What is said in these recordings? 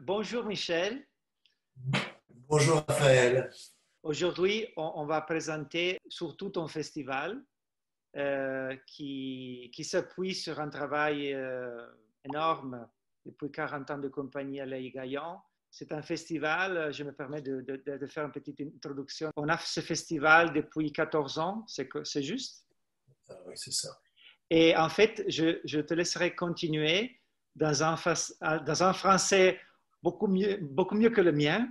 Bonjour Michel. Bonjour Raphaël. Aujourd'hui, on va présenter surtout ton festival qui s'appuie sur un travail énorme depuis 40 ans de compagnie à l'Aïe Gaillon. C'est un festival, je me permets de faire une petite introduction. On a ce festival depuis 14 ans, c'est juste? Ah oui, c'est ça. Et en fait, je te laisserai continuer dans un français beaucoup mieux que le mien.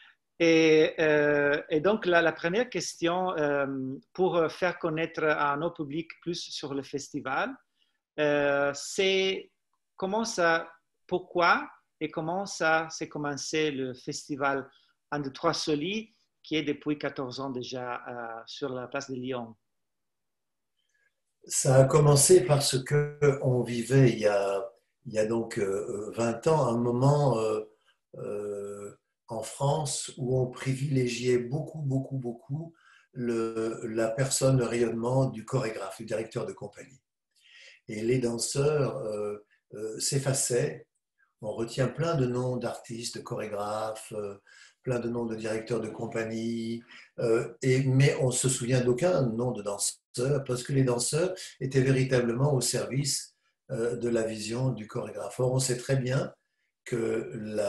Et donc, la première question pour faire connaître à nos publics plus sur le festival, c'est comment ça, pourquoi et comment ça s'est commencé le festival Un, deux, trois Soli, qui est depuis 14 ans déjà sur la place de Lyon. Ça a commencé parce que on vivait il y a donc 20 ans un moment en France où on privilégiait beaucoup la personne, le rayonnement du chorégraphe, du directeur de compagnie. Et les danseurs s'effaçaient. On retient plein de noms d'artistes, de chorégraphes, plein de noms de directeurs de compagnie, mais on ne se souvient d'aucun nom de danseur parce que les danseurs étaient véritablement au service de la vision du chorégraphe. Or, on sait très bien que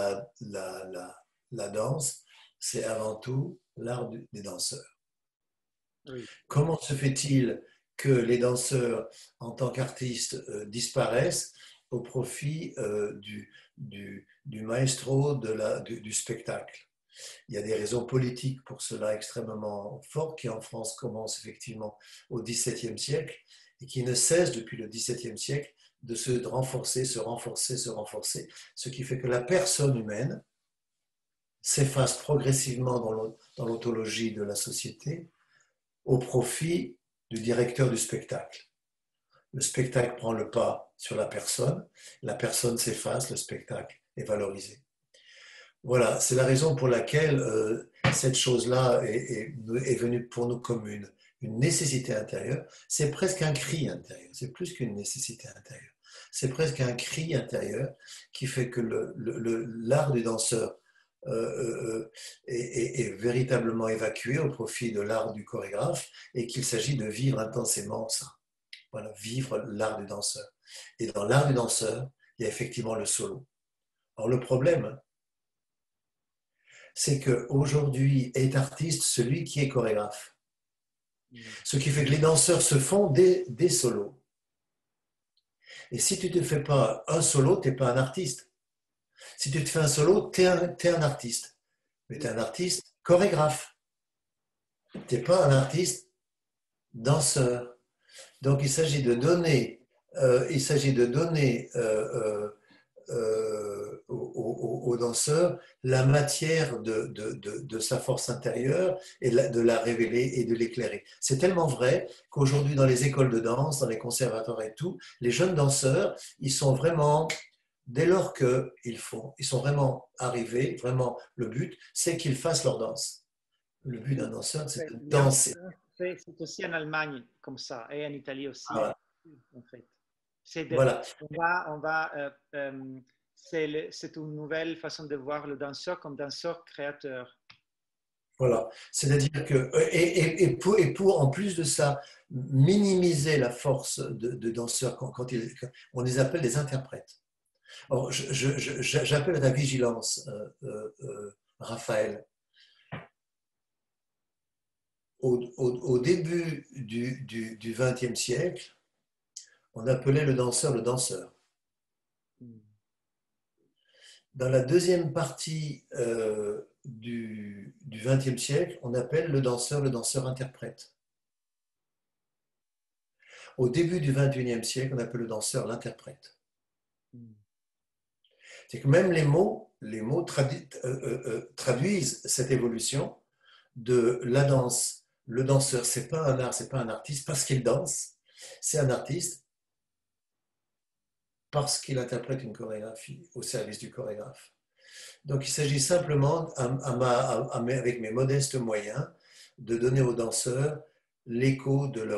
la danse, c'est avant tout l'art des danseurs. Oui. Comment se fait-il que les danseurs, en tant qu'artistes, disparaissent au profit du maestro du spectacle? Il y a des raisons politiques pour cela extrêmement fortes qui en France commencent effectivement au XVIIe siècle et qui ne cessent depuis le XVIIe siècle de se renforcer, ce qui fait que la personne humaine s'efface progressivement dans l'ontologie de la société au profit du directeur du spectacle. Le spectacle prend le pas sur la personne s'efface, le spectacle est valorisé. Voilà, c'est la raison pour laquelle cette chose-là est venue pour nous comme une nécessité intérieure. C'est presque un cri intérieur, c'est plus qu'une nécessité intérieure. C'est presque un cri intérieur qui fait que l'art du danseur est véritablement évacué au profit de l'art du chorégraphe et qu'il s'agit de vivre intensément ça. Voilà, vivre l'art du danseur. Et dans l'art du danseur, il y a effectivement le solo. Alors le problème, c'est qu'aujourd'hui est artiste celui qui est chorégraphe. Ce qui fait que les danseurs se font des solos. Et si tu ne te fais pas un solo, tu n'es pas un artiste. Si tu te fais un solo, tu es un artiste. Mais tu es un artiste chorégraphe. Tu n'es pas un artiste danseur. Donc il s'agit de donner, aux danseurs la matière de sa force intérieure et de la révéler et de l'éclairer. C'est tellement vrai qu'aujourd'hui dans les écoles de danse, dans les conservatoires et tout, les jeunes danseurs, ils sont vraiment, dès lors qu'ils ils sont vraiment arrivés, vraiment le but, c'est qu'ils fassent leur danse. Le but d'un danseur, c'est de danser. C'est aussi en Allemagne comme ça et en Italie aussi, Voilà. en fait. C'est de, Voilà. c'est une nouvelle façon de voir le danseur comme danseur créateur. Voilà, c'est-à-dire que, pour en plus de ça, minimiser la force de danseurs on les appelle des interprètes. Alors, j'appelle à ta vigilance, Raphaël. Au début du XXe siècle, on appelait le danseur le danseur. Dans la deuxième partie du XXe siècle, on appelle le danseur interprète. Au début du XXIe siècle, on appelle le danseur l'interprète. C'est que même les mots traduisent cette évolution de la danse. Le danseur, c'est pas un art, c'est pas un artiste parce qu'il danse, c'est un artiste parce qu'il interprète une chorégraphie au service du chorégraphe. Donc il s'agit simplement, avec mes modestes moyens, de donner aux danseurs l'écho de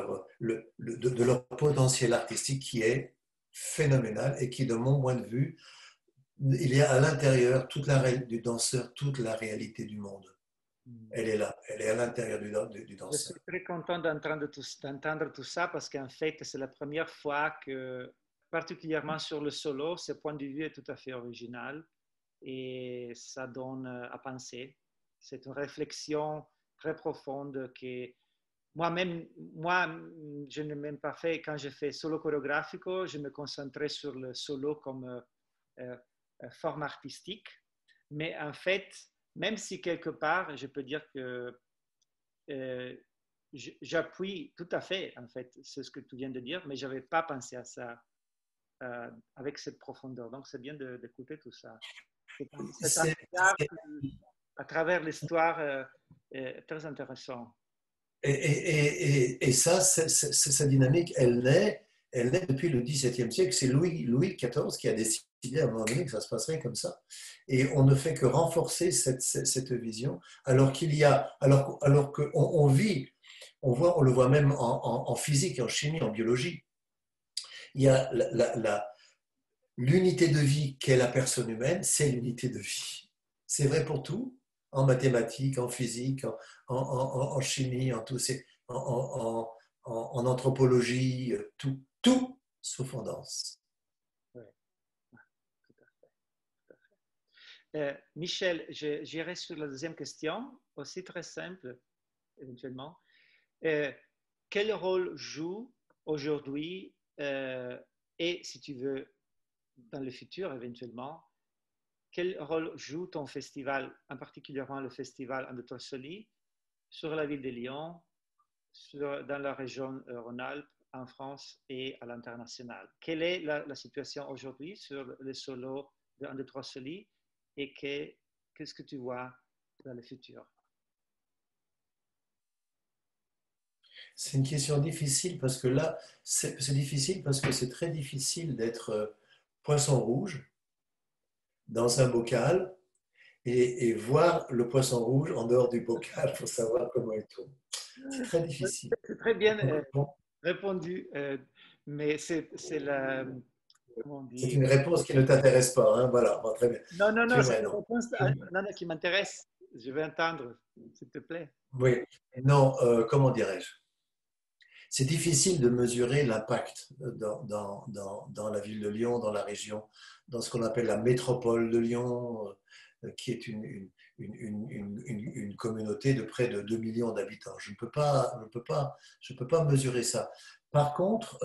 leur potentiel artistique qui est phénoménal et qui, de mon point de vue, il y a à l'intérieur du danseur toute la réalité du monde. Elle est là, elle est à l'intérieur du Je danseur. suis très content d'entendre tout ça parce qu'en fait, c'est la première fois que, particulièrement sur le solo, ce point de vue est tout à fait original et ça donne à penser. C'est une réflexion très profonde que moi-même, moi, je n'ai même pas fait, quand je fais solo chorégraphico, je me concentrais sur le solo comme forme artistique. Mais en fait, même si quelque part, je peux dire que euh, j'appuie tout à fait, en fait, c'est ce que tu viens de dire, mais je n'avais pas pensé à ça avec cette profondeur. Donc, c'est bien d'écouter tout ça. C'est un C'est, regard à travers l'histoire très intéressant. et ça, sa dynamique, elle naît depuis le XVIIe siècle. C'est Louis XIV qui a décidé à un moment donné que ça se passerait comme ça. Et on ne fait que renforcer cette vision, alors qu'on on vit, on le voit même en physique, en chimie, en biologie. Il y a l'unité de vie qu'est la personne humaine, c'est l'unité de vie. C'est vrai pour tout, en mathématiques, en physique, en chimie, en anthropologie, tout sauf en danse. Ouais, tout à fait, tout à fait. Michel, j'irai sur la deuxième question, aussi très simple, éventuellement. Euh, quel rôle joue aujourd'hui, et si tu veux, dans le futur éventuellement, quel rôle joue ton festival, en particulièrement le festival André sur la ville de Lyon, dans la région Rhône-Alpes, en France et à l'international? Quelle est la situation aujourd'hui sur le solo de André Soli et qu'est-ce que tu vois dans le futur? C'est une question difficile parce que là, c'est difficile parce que c'est très difficile d'être poisson rouge dans un bocal et voir le poisson rouge en dehors du bocal pour savoir comment il tourne. C'est très difficile. C'est très bien Bon, répondu, mais c'est la, comment on c'est dit? une réponse qui ne t'intéresse pas, hein, voilà, bon, très bien. Non, non, Tu non, as c'est une raison. réponse non, non, qui m'intéresse. Je vais entendre, s'il te plaît. Oui, non, comment dirais-je? C'est difficile de mesurer l'impact dans la ville de Lyon, dans la région, dans ce qu'on appelle la métropole de Lyon, qui est une communauté de près de 2 millions d'habitants. Je peux pas mesurer ça. Par contre,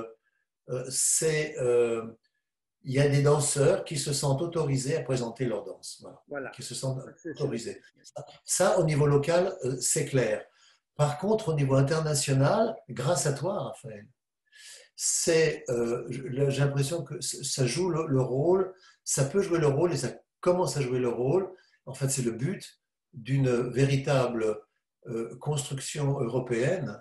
il y a des danseurs qui se sentent autorisés à présenter leur danse, voilà, Voilà. qui se sentent C'est le autorisés. Ça, au niveau local, c'est clair. Par contre, au niveau international, grâce à toi, Raphaël, j'ai l'impression que ça joue le rôle, ça peut jouer le rôle et ça commence à jouer le rôle. En fait, c'est le but d'une véritable construction européenne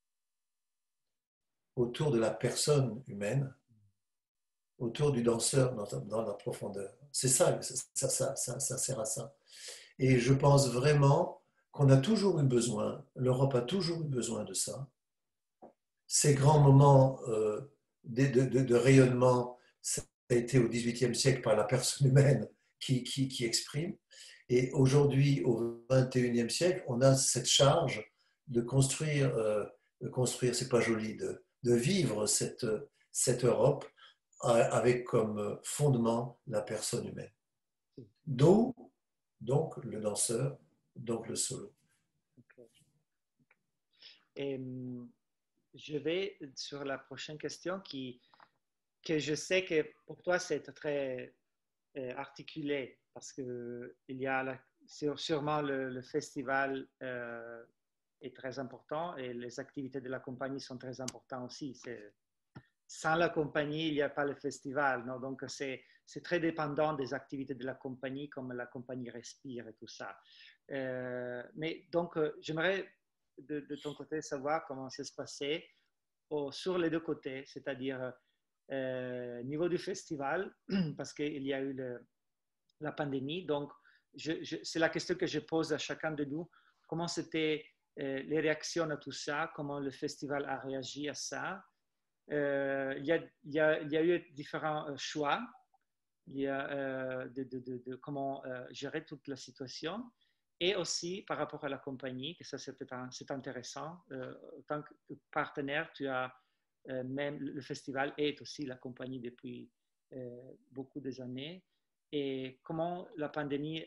autour de la personne humaine, autour du danseur dans la profondeur. C'est ça, ça sert à ça. Et je pense vraiment qu'on a toujours eu besoin, l'Europe a toujours eu besoin de ça. Ces grands moments de rayonnement, ça a été au XVIIIe siècle par la personne humaine qui exprime. Et aujourd'hui, au XXIe siècle, on a cette charge de construire, c'est pas joli, de vivre cette Europe avec comme fondement la personne humaine. D'où donc le danseur, donc le solo. Ok. Et je vais sur la prochaine question que je sais que pour toi c'est très articulé parce que il y a sûrement le festival est très important et les activités de la compagnie sont très importantes aussi. Sans la compagnie, il n'y a pas le festival. Non? Donc, c'est très dépendant des activités de la compagnie, comme la compagnie respire et tout ça. Mais donc, j'aimerais de ton côté savoir comment ça se passait sur les deux côtés, c'est-à-dire niveau du festival, parce qu'il y a eu la pandémie. Donc, c'est la question que je pose à chacun de nous. Comment c'était les réactions à tout ça? Comment le festival a réagi à ça? Il y a eu différents choix. il y a de comment gérer toute la situation. Et aussi par rapport à la compagnie, que ça c'est intéressant. En tant que partenaire, tu as même le festival est aussi la compagnie depuis beaucoup des années. Et comment la pandémie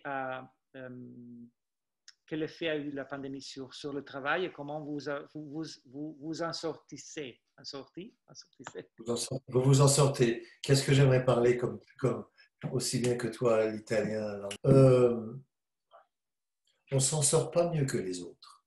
quel effet a eu la pandémie sur le travail et comment vous en sortissez, sortissez. Vous vous en sortez. Qu'est-ce que j'aimerais parler comme aussi bien que toi, l'italien? On s'en sort pas mieux que les autres.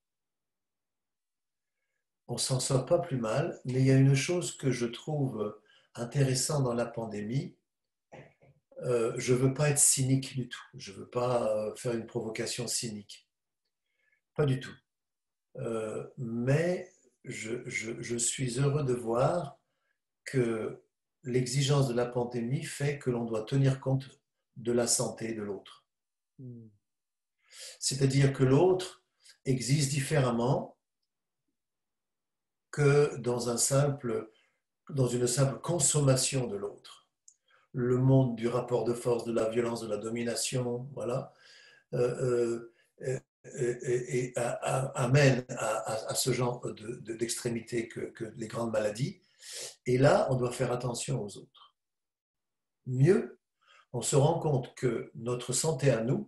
On s'en sort pas plus mal, mais il y a une chose que je trouve intéressante dans la pandémie. Je veux pas être cynique du tout. Je veux pas faire une provocation cynique. Pas du tout. Mais je suis heureux de voir que l'exigence de la pandémie fait que l'on doit tenir compte de la santé de l'autre. C'est-à-dire que l'autre existe différemment que dans une simple consommation de l'autre. Le monde du rapport de force, de la violence, de la domination, voilà, et amène à ce genre d'extrémité que les grandes maladies. Et là, on doit faire attention aux autres. Mieux, on se rend compte que notre santé à nous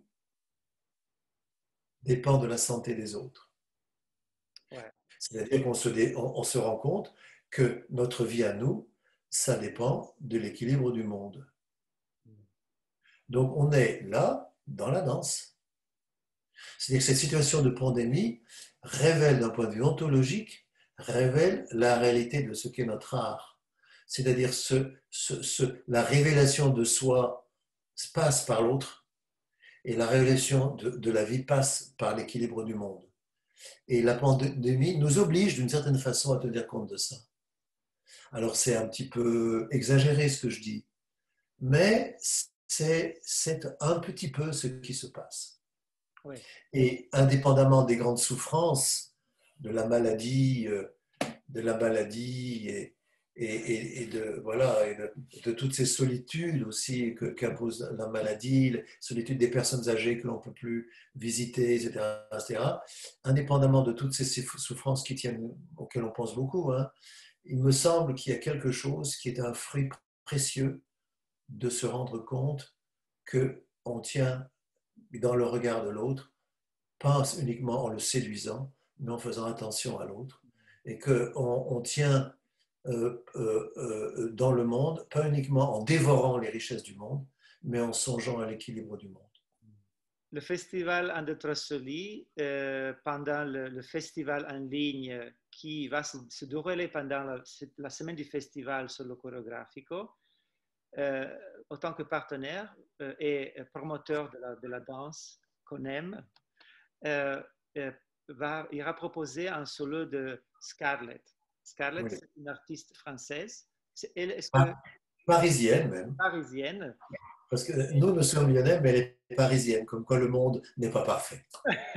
dépend de la santé des autres. Ouais. C'est-à-dire qu'on se rend compte que notre vie à nous, ça dépend de l'équilibre du monde. Donc on est là, dans la danse. C'est-à-dire que cette situation de pandémie révèle, d'un point de vue ontologique, révèle la réalité de ce qu'est notre art. C'est-à-dire la révélation de soi passe par l'autre et la révélation de la vie passe par l'équilibre du monde. Et la pandémie nous oblige d'une certaine façon à tenir compte de ça. Alors c'est un petit peu exagéré ce que je dis, mais c'est un petit peu ce qui se passe. Oui. Et indépendamment des grandes souffrances, de la maladie et de toutes ces solitudes aussi qu'impose la maladie, la solitude des personnes âgées que l'on ne peut plus visiter, etc., indépendamment de toutes ces souffrances auxquelles on pense beaucoup, hein, il me semble qu'il y a quelque chose qui est un fruit précieux de se rendre compte qu'on tient dans le regard de l'autre, pas uniquement en le séduisant, mais en faisant attention à l'autre, et qu'on tient dans le monde, pas uniquement en dévorant les richesses du monde, mais en songeant à l'équilibre du monde. Le festival Andetrasoli, pendant le festival en ligne qui va se dérouler pendant la semaine du festival sur le chorégraphico, en tant que partenaire et promoteur de la danse qu'on aime, ira proposer un solo de Scarlett. Scarlett, oui. C'est une artiste française. Parisienne même. Parisienne. Parce que nous sommes lyonnais, mais elle est parisienne, comme quoi le monde n'est pas parfait.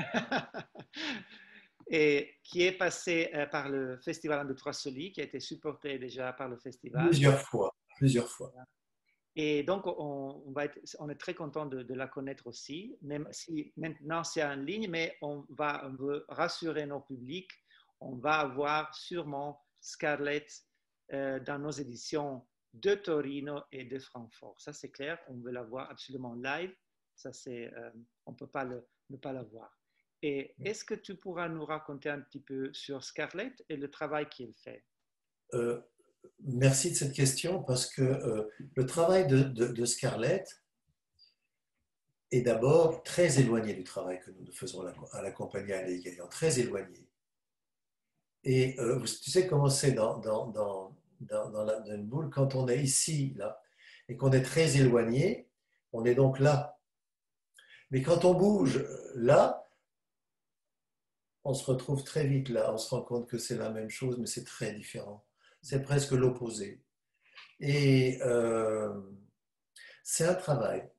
Et qui est passé par le festival Andetrasoli, qui a été supporté déjà par le festival. Plusieurs fois. Et donc, on est très content de la connaître aussi, même si maintenant c'est en ligne, mais on veut rassurer nos publics. On va avoir sûrement Scarlett dans nos éditions de Torino et de Francfort. Ça, c'est clair, on veut la voir absolument live. Ça, on ne peut pas ne pas la voir. Et est-ce que tu pourras nous raconter un petit peu sur Scarlett et le travail qu'elle fait? Merci de cette question parce que le travail de Scarlett est d'abord très éloigné du travail que nous faisons à la compagnie Allez Gaillan, très éloigné. Et tu sais comment c'est dans une boule, quand on est ici, là, et qu'on est très éloigné, on est donc là. Mais quand on bouge là, on se retrouve très vite là, on se rend compte que c'est la même chose, mais c'est très différent. C'est presque l'opposé. Et c'est un travail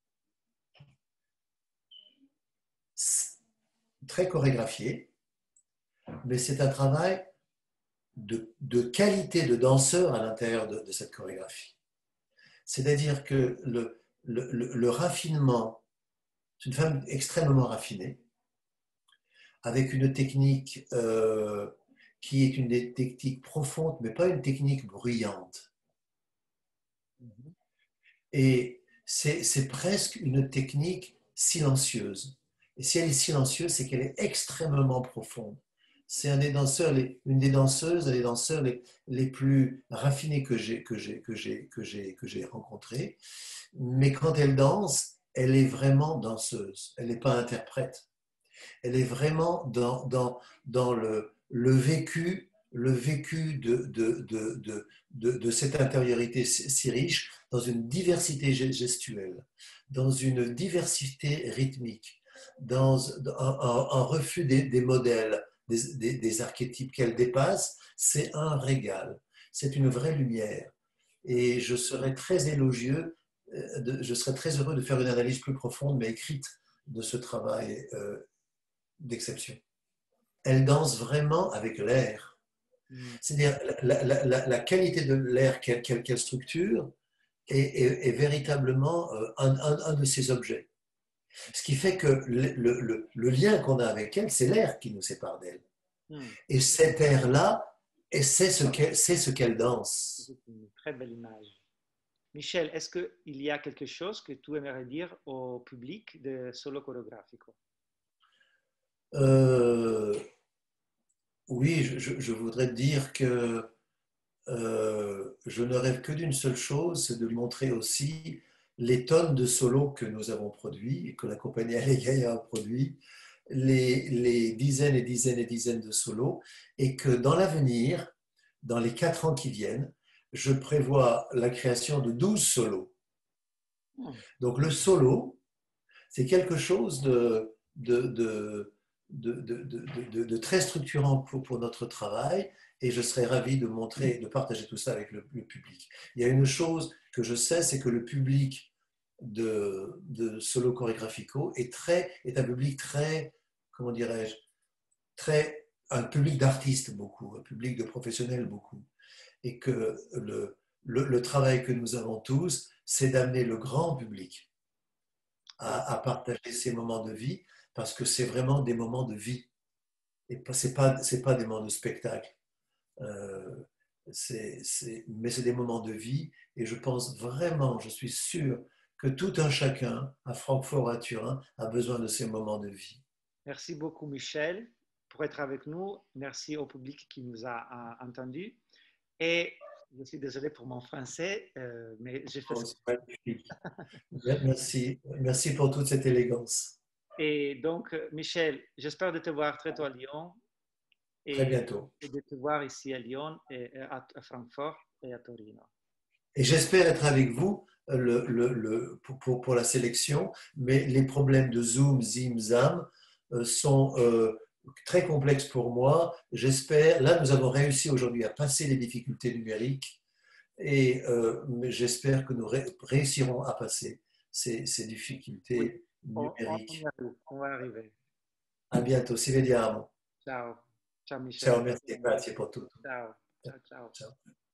très chorégraphié, mais c'est un travail de qualité de danseur à l'intérieur de cette chorégraphie. C'est-à-dire que le raffinement. C'est une femme extrêmement raffinée, avec une technique qui est une technique profonde, mais pas une technique bruyante. Et c'est presque une technique silencieuse. Et si elle est silencieuse, c'est qu'elle est extrêmement profonde. C'est une des danseuses, les danseurs les plus raffinés que j'ai rencontrés. Mais quand elle danse, elle est vraiment danseuse. Elle n'est pas interprète. Elle est vraiment dans le vécu de cette intériorité si riche, dans une diversité gestuelle, dans une diversité rythmique, dans un refus des modèles, des archétypes qu'elle dépasse. C'est un régal, c'est une vraie lumière. Et je serais très élogieux, je serais très heureux de faire une analyse plus profonde, mais écrite, de ce travail d'exception. Elle danse vraiment avec l'air. C'est-à-dire la qualité de l'air qu'elle structure est véritablement un de ses objets. Ce qui fait que le lien qu'on a avec elle, c'est l'air qui nous sépare d'elle. Et cet air-là, c'est ce qu'elle danse. C'est une très belle image. Michel, est-ce qu'il y a quelque chose que tu aimerais dire au public de Solo Coreografico? Oui, je voudrais dire que je ne rêve que d'une seule chose, c'est de montrer aussi les tonnes de solos que nous avons produits et que la compagnie Allegaia a produit, les dizaines et dizaines et dizaines de solos, et que dans l'avenir, dans les 4 ans qui viennent, je prévois la création de 12 solos. Donc le solo, c'est quelque chose de très structurant pour notre travail, et je serais ravi de montrer, de partager tout ça avec le public. Il y a une chose que je sais, c'est que le public de Solo Coreografico est un public très, comment dirais-je, un public d'artistes beaucoup, un public de professionnels beaucoup, et que le travail que nous avons tous, c'est d'amener le grand public à partager ces moments de vie, parce que c'est vraiment des moments de vie. Et ce n'est pas des moments de spectacle. Mais c'est des moments de vie. Et je pense vraiment, je suis sûr que tout un chacun, à Francfort, à Turin, a besoin de ces moments de vie. Merci beaucoup, Michel, pour être avec nous. Merci au public qui nous a entendus. Et je suis désolé pour mon français, mais j'ai fait ça. Magnifique. Merci pour toute cette élégance. Et donc, Michel, j'espère de te voir très tôt à Lyon. Très bientôt. Et de te voir ici à Lyon, et à Francfort et à Torino. Et j'espère être avec vous pour la sélection, mais les problèmes de Zoom, Zim, Zam sont très complexes pour moi. J'espère, là nous avons réussi aujourd'hui à passer les difficultés numériques, et j'espère que nous réussirons à passer ces difficultés numériques. On va arriver. À bientôt, ci vediamo. Ciao. Ciao Michel. Ciao, merci, grazie pour tutto. Ciao. Ciao, ciao. Ciao.